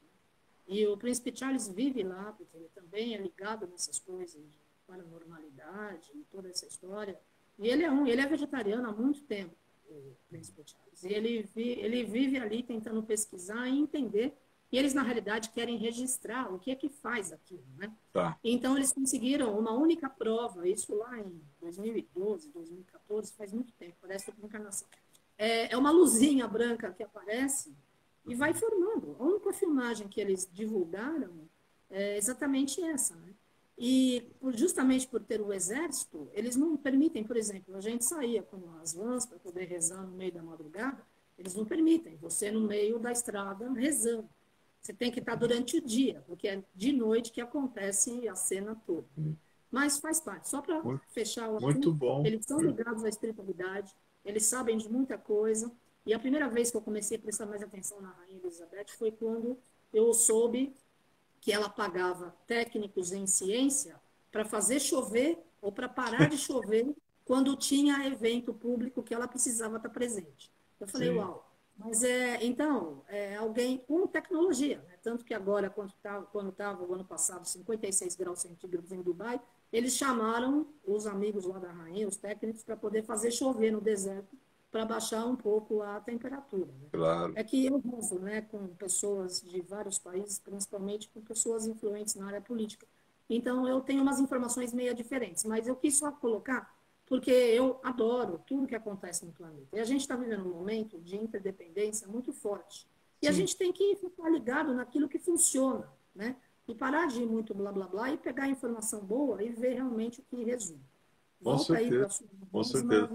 E o príncipe Charles vive lá, porque ele também é ligado nessas coisas de paranormalidade e toda essa história. E ele é um, ele é vegetariano há muito tempo, o príncipe Charles. E ele, vi, ele vive ali tentando pesquisar e entender. E eles, na realidade, querem registrar o que é que faz aquilo, né? Tá. Então, eles conseguiram uma única prova, isso lá em dois mil e doze, dois mil e quatorze, faz muito tempo, parece uma encarnação. É, é uma luzinha branca que aparece e vai formando. A única filmagem que eles divulgaram é exatamente essa, né? E por, justamente por ter o exército, eles não permitem, por exemplo, a gente saía com as vans para poder rezar no meio da madrugada, eles não permitem, você no meio da estrada rezando. Você tem que estar durante o dia, porque é de noite que acontece a cena toda. Mas faz parte. Só para fechar o Muito assunto, bom. eles são ligados à espiritualidade, eles sabem de muita coisa. E a primeira vez que eu comecei a prestar mais atenção na Rainha Elizabeth foi quando eu soube que ela pagava técnicos em ciência para fazer chover ou para parar de chover quando tinha evento público que ela precisava estar presente. Eu falei, Sim. uau. Mas, é, então, é alguém com tecnologia, né? Tanto que agora, quando estava quando tava, o ano passado, cinquenta e seis graus centígrados em Dubai, eles chamaram os amigos lá da rainha, os técnicos, para poder fazer chover no deserto, para baixar um pouco a temperatura. Né? Claro. É que eu vivo, né, com pessoas de vários países, principalmente com pessoas influentes na área política. Então, eu tenho umas informações meio diferentes, mas eu quis só colocar porque eu adoro tudo que acontece no planeta. E a gente está vivendo um momento de interdependência muito forte. E Sim. a gente tem que ficar ligado naquilo que funciona, né? E parar de ir muito blá, blá, blá, e pegar a informação boa e ver realmente o que resume. Com Volta aí para certeza. sua Com certeza.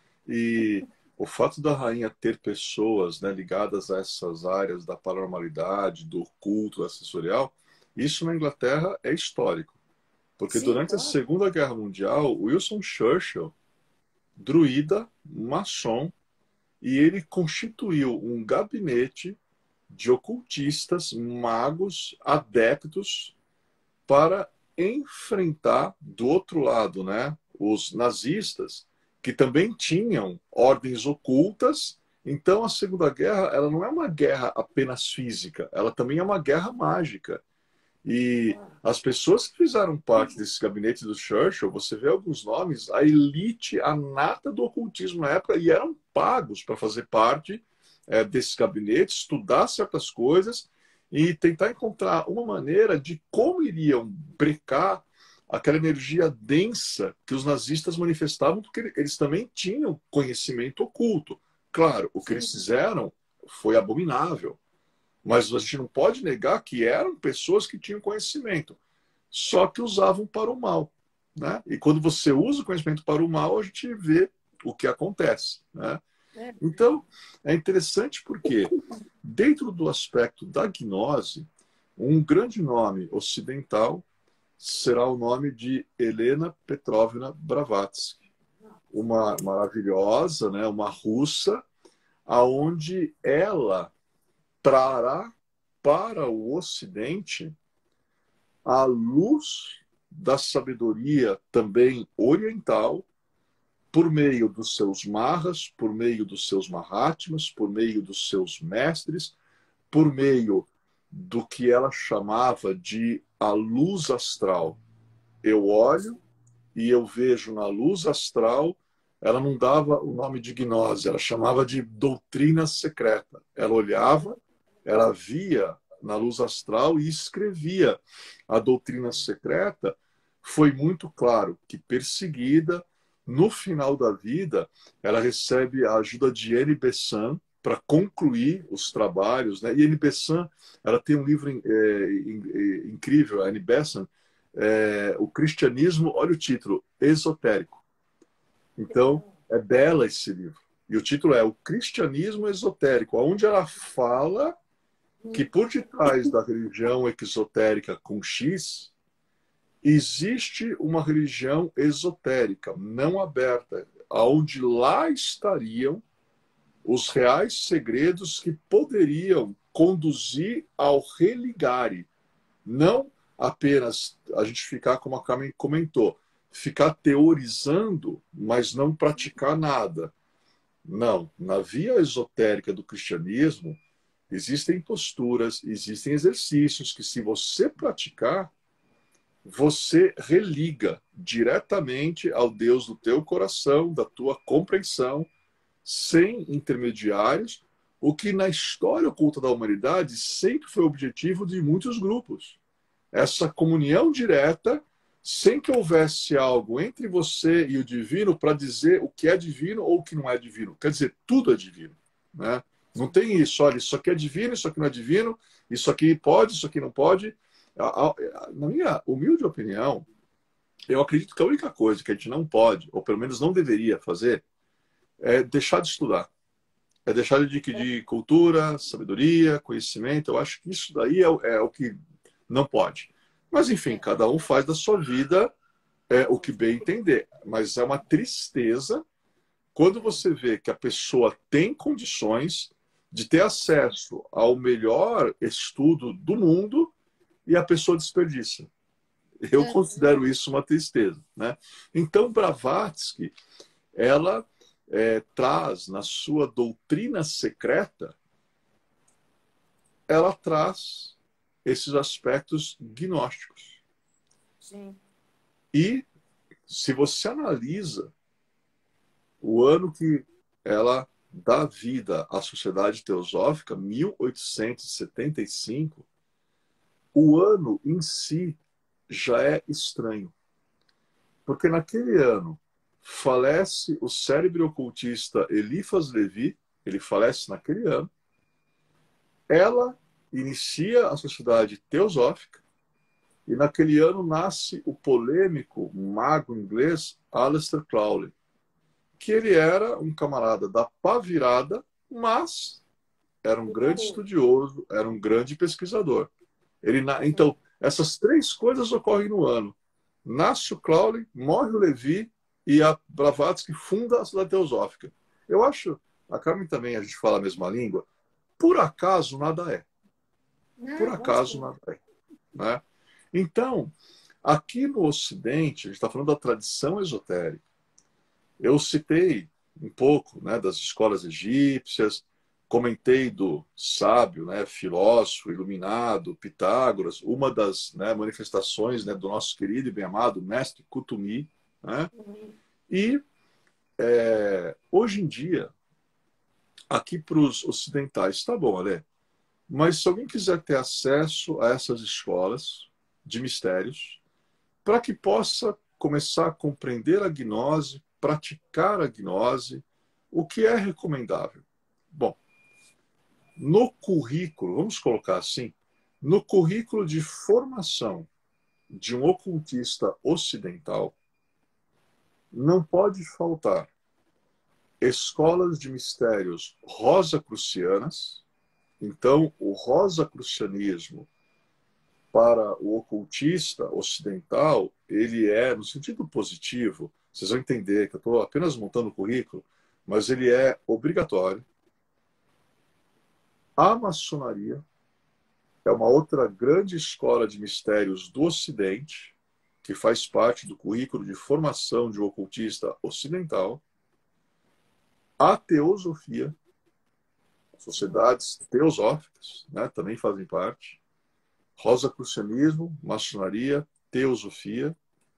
E o fato da rainha ter pessoas, né, ligadas a essas áreas da paranormalidade, do culto assessorial, isso na Inglaterra é histórico. Porque Sim, durante claro. a Segunda Guerra Mundial, Winston Churchill, druida, maçom, e ele constituiu um gabinete de ocultistas, magos, adeptos, para enfrentar do outro lado, né, os nazistas, que também tinham ordens ocultas. Então, a Segunda Guerra, ela não é uma guerra apenas física, ela também é uma guerra mágica. E as pessoas que fizeram parte desse gabinete do Churchill, você vê alguns nomes, a elite, a nata do ocultismo na época, e eram pagos para fazer parte é, desse gabinete, estudar certas coisas e tentar encontrar uma maneira de como iriam brecar aquela energia densa que os nazistas manifestavam, porque eles também tinham conhecimento oculto. Claro, o que Sim. eles fizeram foi abominável. Mas a gente não pode negar que eram pessoas que tinham conhecimento, só que usavam para o mal. Né? E quando você usa o conhecimento para o mal, a gente vê o que acontece. Né? Então, é interessante porque, dentro do aspecto da gnose, um grande nome ocidental será o nome de Helena Petrovna Blavatsky, uma maravilhosa, né, uma russa, aonde ela trará para o Ocidente a luz da sabedoria também oriental por meio dos seus mahas, por meio dos seus mahatmas, por meio dos seus mestres, por meio do que ela chamava de a luz astral. Eu olho e eu vejo na luz astral, ela não dava o nome de gnose, ela chamava de doutrina secreta. Ela olhava, ela via na luz astral e escrevia a doutrina secreta. Foi muito claro que, perseguida, no final da vida, ela recebe a ajuda de Annie Besant para concluir os trabalhos. Né? E Annie Besant, ela tem um livro é, incrível, a Annie Besant, é, o cristianismo, olha o título, esotérico. Então, é dela esse livro. E o título é O Cristianismo Esotérico, onde ela fala que por detrás da religião exotérica com X, existe uma religião esotérica, não aberta, onde lá estariam os reais segredos que poderiam conduzir ao religare. Não apenas a gente ficar, como a Carmen comentou, ficar teorizando, mas não praticar nada. Não, na via esotérica do cristianismo, existem posturas, existem exercícios que, se você praticar, você religa diretamente ao Deus do teu coração, da tua compreensão, sem intermediários, o que na história oculta da humanidade sempre foi o objetivo de muitos grupos. Essa comunhão direta, sem que houvesse algo entre você e o divino para dizer o que é divino ou o que não é divino. Quer dizer, tudo é divino, né? Não tem isso, olha, isso aqui é divino, isso aqui não é divino, isso aqui pode, isso aqui não pode. A- a- Na minha humilde opinião, eu acredito que a única coisa que a gente não pode, ou pelo menos não deveria fazer, é deixar de estudar. É deixar de adquirir cultura, sabedoria, conhecimento. Eu acho que isso daí é, o- é o que não pode. Mas, enfim, É. cada um faz da sua vida é, o que bem entender. Mas é uma tristeza quando você vê que a pessoa tem condições de ter acesso ao melhor estudo do mundo e a pessoa desperdiça. Eu É. considero isso uma tristeza, né? Então, Blavatsky, ela é, traz na sua doutrina secreta, ela traz esses aspectos gnósticos. Sim. E se você analisa o ano que ela dá vida à Sociedade Teosófica, mil oitocentos e setenta e cinco, o ano em si já é estranho. Porque naquele ano falece o cérebro ocultista Eliphas Levi, ele falece naquele ano. Ela inicia a Sociedade Teosófica e naquele ano nasce o polêmico mago inglês Aleister Crowley, que ele era um camarada da pá virada, mas era um grande estudioso, era um grande pesquisador. Ele, então, essas três coisas ocorrem no ano. Nasce o Crowley, morre o Levi e a Blavatsky funda a Sociedade Teosófica. Eu acho, a Carmen também, a gente fala a mesma língua, por acaso nada é. Por acaso nada é. Né? Então, aqui no Ocidente, a gente está falando da tradição esotérica. Eu citei um pouco, né, das escolas egípcias, comentei do sábio, né, filósofo, iluminado, Pitágoras, uma das, né, manifestações, né, do nosso querido e bem-amado mestre Kutumi. Né? E, é, hoje em dia, aqui para os ocidentais, tá bom, Ale, mas se alguém quiser ter acesso a essas escolas de mistérios, para que possa começar a compreender a gnose, praticar a gnose, o que é recomendável? Bom, no currículo, vamos colocar assim, no currículo de formação de um ocultista ocidental, não pode faltar escolas de mistérios rosacrucianas. Então, o rosacrucianismo para o ocultista ocidental, ele é, no sentido positivo, vocês vão entender que eu estou apenas montando o currículo, mas ele é obrigatório. A maçonaria é uma outra grande escola de mistérios do Ocidente, que faz parte do currículo de formação de um ocultista ocidental. A teosofia, sociedades teosóficas, né, também fazem parte. Rosacrucianismo, maçonaria, teosofia.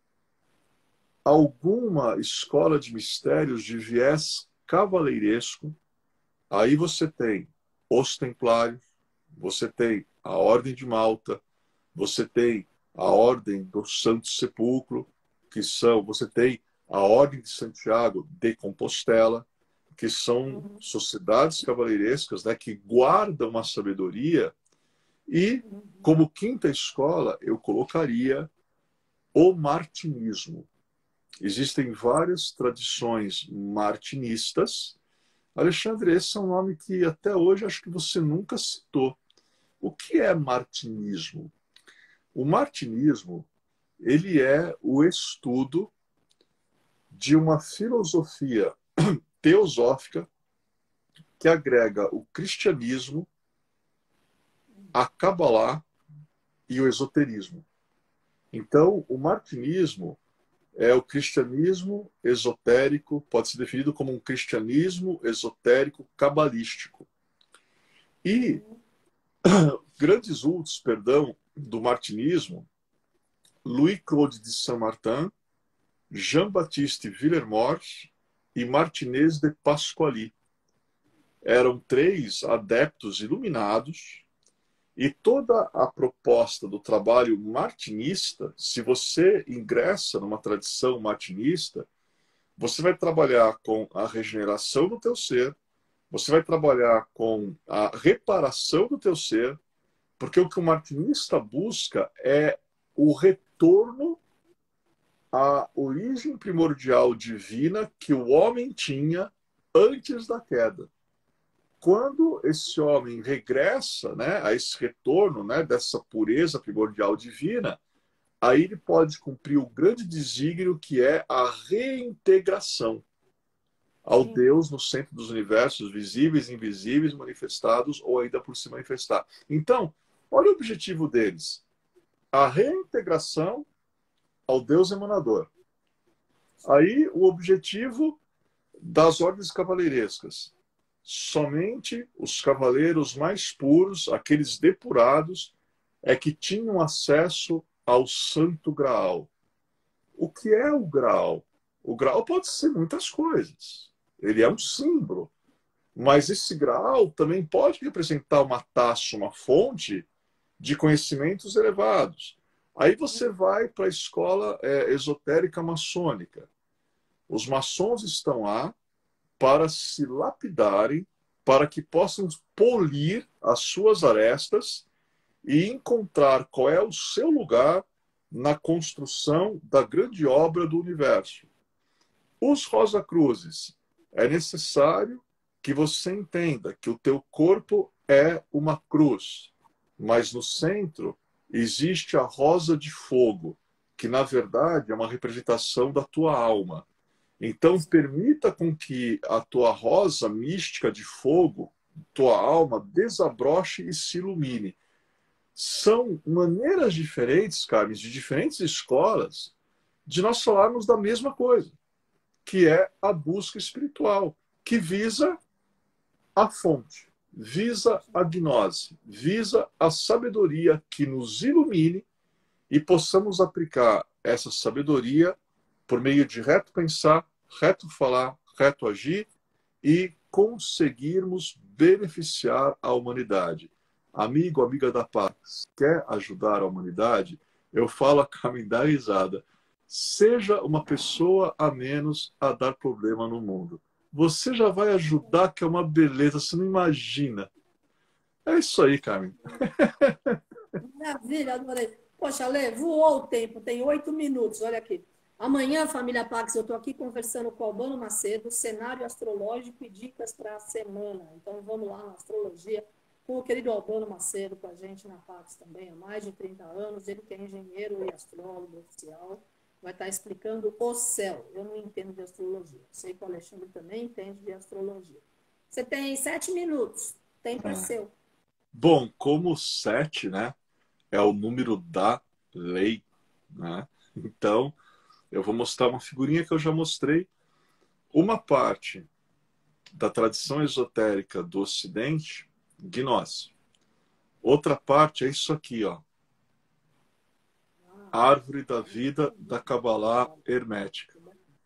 Alguma escola de mistérios de viés cavaleiresco. Aí você tem os templários, você tem a Ordem de Malta, você tem a Ordem do Santo Sepulcro, que são, você tem a Ordem de Santiago de Compostela, que são sociedades cavaleirescas, né, que guardam uma sabedoria. E, como quinta escola, eu colocaria o martinismo. Existem várias tradições martinistas. Alexandre, esse é um nome que até hoje acho que você nunca citou. O que é martinismo? O martinismo, ele é o estudo de uma filosofia teosófica que agrega o cristianismo, a Kabbalah e o esoterismo. Então, o martinismo é o cristianismo esotérico, pode ser definido como um cristianismo esotérico cabalístico. E grandes vultos, perdão, do martinismo, Louis-Claude de Saint-Martin, Jean-Baptiste Villermoz e Martinez de Pasquali. Eram três adeptos iluminados. E toda a proposta do trabalho martinista, se você ingressa numa tradição martinista, você vai trabalhar com a regeneração do teu ser, você vai trabalhar com a reparação do teu ser, Porque o que o martinista busca é o retorno à origem primordial divina que o homem tinha antes da queda. Quando esse homem regressa, né, a esse retorno, né, dessa pureza primordial divina, aí ele pode cumprir o grande desígnio que é a reintegração ao Sim. Deus no centro dos universos, visíveis, invisíveis, manifestados ou ainda por se manifestar. Então, olha o objetivo deles. A reintegração ao Deus emanador. Aí o objetivo das ordens cavaleirescas. Somente os cavaleiros mais puros, aqueles depurados, é que tinham acesso ao Santo Graal. O que é o Graal? O Graal pode ser muitas coisas. Ele é um símbolo. Mas esse Graal também pode representar uma taça, uma fonte de conhecimentos elevados. Aí você vai para a escola é, esotérica maçônica. Os maçons estão lá para se lapidarem, para que possam polir as suas arestas e encontrar qual é o seu lugar na construção da grande obra do universo. Os Rosa Cruzes, é necessário que você entenda que o teu corpo é uma cruz, mas no centro existe a rosa de fogo, que na verdade é uma representação da tua alma. Então, permita com que a tua rosa mística de fogo, tua alma, desabroche e se ilumine. São maneiras diferentes, Carmen, de diferentes escolas, de nós falarmos da mesma coisa, que é a busca espiritual, que visa a fonte, visa a gnose, visa a sabedoria que nos ilumine e possamos aplicar essa sabedoria por meio de reto pensar, reto falar, reto agir e conseguirmos beneficiar a humanidade. Amigo, amiga da paz, quer ajudar a humanidade? Eu falo a Carmen da risada. Seja uma pessoa a menos a dar problema no mundo. Você já vai ajudar, que é uma beleza, você não imagina. É isso aí, Carmen. Maravilha, adorei. Poxa, Lê, voou o tempo, tem oito minutos, olha aqui. Amanhã, família Pax, eu estou aqui conversando com o Albano Macedo, cenário astrológico e dicas para a semana. Então, vamos lá na astrologia, com o querido Albano Macedo, com a gente na Pax também, há mais de trinta anos. Ele que é engenheiro e astrólogo oficial, vai estar explicando o céu. Eu não entendo de astrologia. Sei que o Alexandre também entende de astrologia. Você tem sete minutos, tempo é seu. Bom, como sete, né, é o número da lei, né? Então, eu vou mostrar uma figurinha que eu já mostrei. Uma parte da tradição esotérica do Ocidente, gnose. Outra parte é isso aqui, ó. Árvore da vida da Cabalá hermética.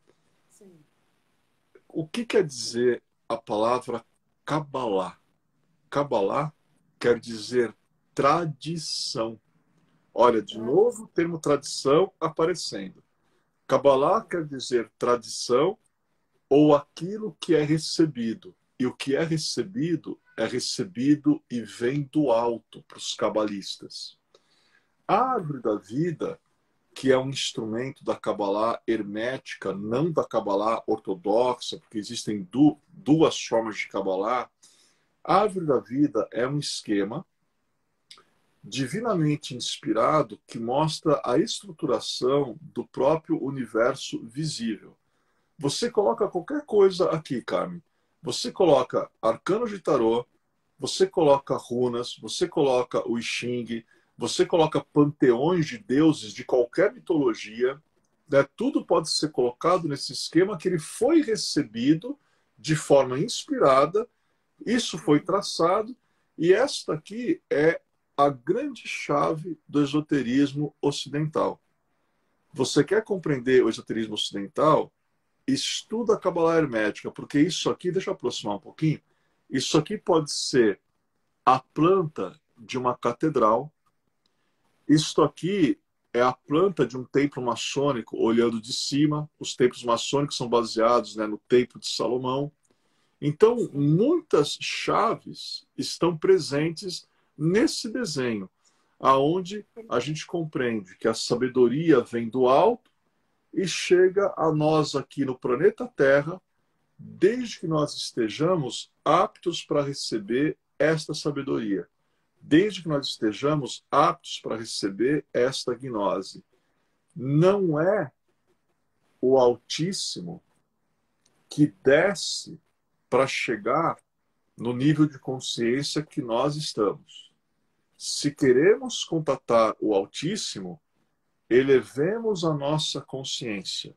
O que quer dizer a palavra Cabalá? Cabalá quer dizer tradição. Olha, de novo o termo tradição aparecendo. Cabalá quer dizer tradição ou aquilo que é recebido. E o que é recebido é recebido e vem do alto para os cabalistas. A árvore da vida, que é um instrumento da Cabalá hermética, não da Cabalá ortodoxa, porque existem du duas formas de Cabalá. A árvore da vida é um esquema divinamente inspirado que mostra a estruturação do próprio universo visível. Você coloca qualquer coisa aqui, Carmen. Você coloca arcanos de tarô, você coloca runas, você coloca o I Ching, você coloca panteões de deuses de qualquer mitologia, né? Tudo pode ser colocado nesse esquema que ele foi recebido de forma inspirada, isso foi traçado, e esta aqui é a grande chave do esoterismo ocidental. Você quer compreender o esoterismo ocidental? Estuda a Cabalá hermética, porque isso aqui, deixa eu aproximar um pouquinho, isso aqui pode ser a planta de uma catedral, isto aqui é a planta de um templo maçônico olhando de cima. Os templos maçônicos são baseados, né, no Templo de Salomão. Então, muitas chaves estão presentes nesse desenho, aonde a gente compreende que a sabedoria vem do alto e chega a nós aqui no planeta Terra, desde que nós estejamos aptos para receber esta sabedoria, desde que nós estejamos aptos para receber esta gnose. Não é o Altíssimo que desce para chegar no nível de consciência que nós estamos. Se queremos contatar o Altíssimo, elevemos a nossa consciência.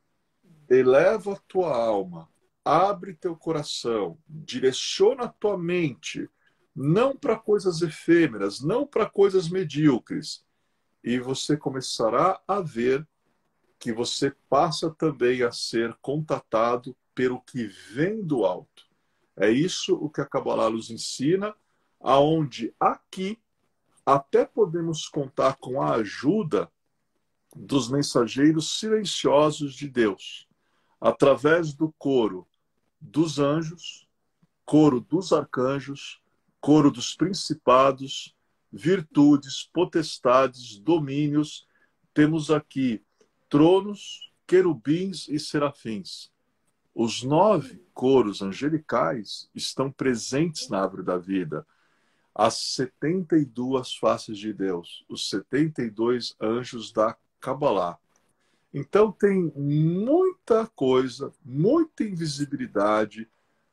Eleva a tua alma, abre teu coração, direciona a tua mente, não para coisas efêmeras, não para coisas medíocres. E você começará a ver que você passa também a ser contatado pelo que vem do alto. É isso o que a Kabbalah nos ensina, aonde aqui até podemos contar com a ajuda dos mensageiros silenciosos de Deus, através do coro dos anjos, coro dos arcanjos, coro dos principados, virtudes, potestades, domínios. Temos aqui tronos, querubins e serafins. Os nove coros angelicais estão presentes na árvore da vida. As setenta e duas faces de Deus, os setenta e dois anjos da Kabbalah. Então tem muita coisa, muita invisibilidade,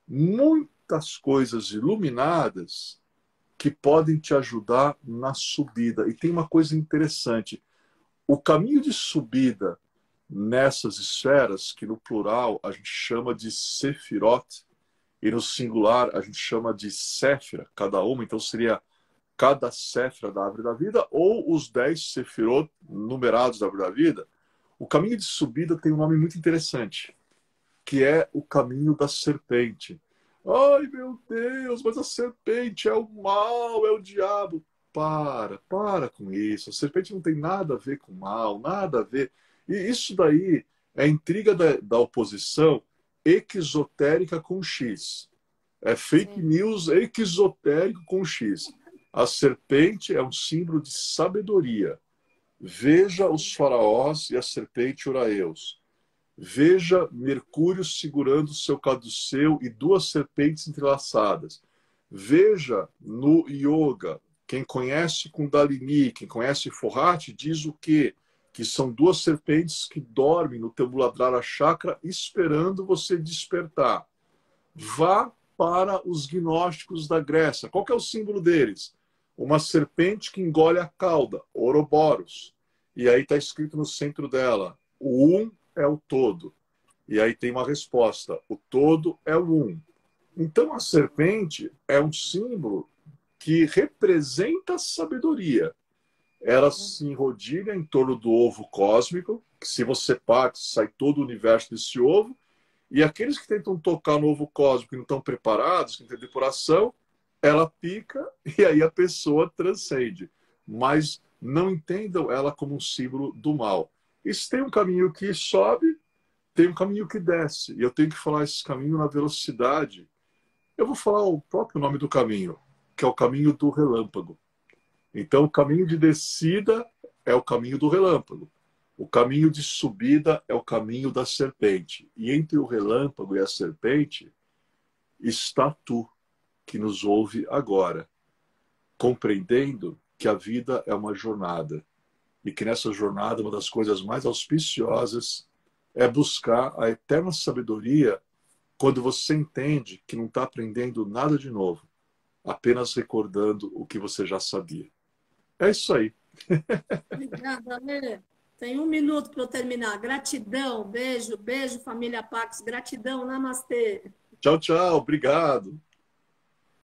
muitas coisas iluminadas que podem te ajudar na subida. E tem uma coisa interessante. O caminho de subida nessas esferas, que no plural a gente chama de Sefirot, e no singular a gente chama de Séfira, cada uma, então seria cada Séfira da árvore da vida, ou os dez Sefirot numerados da árvore da vida. O caminho de subida tem um nome muito interessante, que é o caminho da serpente. Ai, meu Deus, mas a serpente é o mal, é o diabo. Para, para com isso. A serpente não tem nada a ver com mal, nada a ver. E isso daí é intriga da, da oposição exotérica com X. É fake Sim. news exotérico com X. A serpente é um símbolo de sabedoria. Veja os faraós e a serpente Uraeus. Veja Mercúrio segurando seu caduceu e duas serpentes entrelaçadas. Veja no yoga, quem conhece Kundalini, quem conhece Forrati, diz o quê? Que são duas serpentes que dormem no teu Muladhara Chakra esperando você despertar. Vá para os gnósticos da Grécia. Qual que é o símbolo deles? Uma serpente que engole a cauda, Ouroboros. E aí está escrito no centro dela, o um é o todo. E aí tem uma resposta, o todo é o um. Então a serpente é um símbolo que representa a sabedoria. Ela se enrodilha em torno do ovo cósmico, que se você parte, sai todo o universo desse ovo, e aqueles que tentam tocar no ovo cósmico e não estão preparados, que não tem depuração, ela pica e aí a pessoa transcende. Mas não entendam ela como um símbolo do mal. Isso tem um caminho que sobe, tem um caminho que desce. E eu tenho que falar esse caminho na velocidade. Eu vou falar o próprio nome do caminho, que é o caminho do relâmpago. Então, o caminho de descida é o caminho do relâmpago. O caminho de subida é o caminho da serpente. E entre o relâmpago e a serpente está tu, que nos ouve agora, compreendendo que a vida é uma jornada. E que nessa jornada, uma das coisas mais auspiciosas é buscar a eterna sabedoria quando você entende que não está aprendendo nada de novo, apenas recordando o que você já sabia. É isso aí. Obrigada, Alê. Tem um minuto para eu terminar. Gratidão, beijo, beijo, família Pax. Gratidão, namastê. Tchau, tchau. Obrigado.